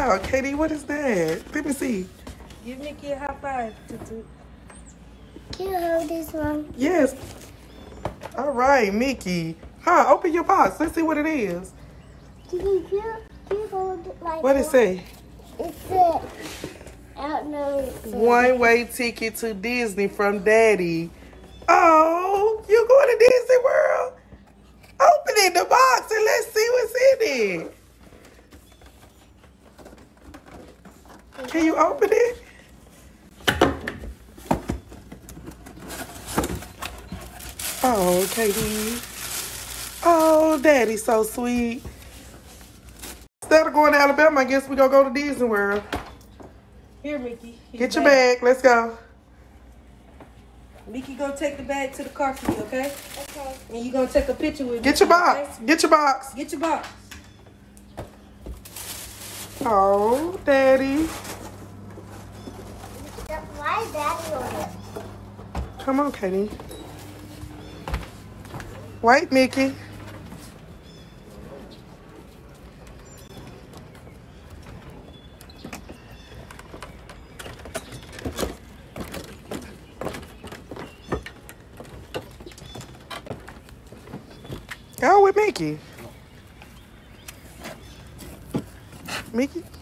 Wow, Katie, what is that? Let me see. Give Mickey a high five, Tutu. Can you hold this one? Yes. All right, Mickey. Huh, open your box. Let's see what it is. Can you hold it like What it say? It said, I don't know. One-way ticket to Disney from Daddy. Oh, you going to Disney World? Open it, the box, and let's see what's in it. Can you open it? Oh, Katie. Oh, Daddy's so sweet. Instead of going to Alabama, I guess we're going to go to Disney World. Here, Mickey. Get your bag. Let's go. Mickey gonna take the bag to the car for you, okay? Okay. And you gonna take a picture with Get Mickey, your box. okay? Get your box. Get your box. Oh, Daddy. Why is Daddy on it? Come on, Katie. Wait, Mickey. Go with Mickey. Mickey?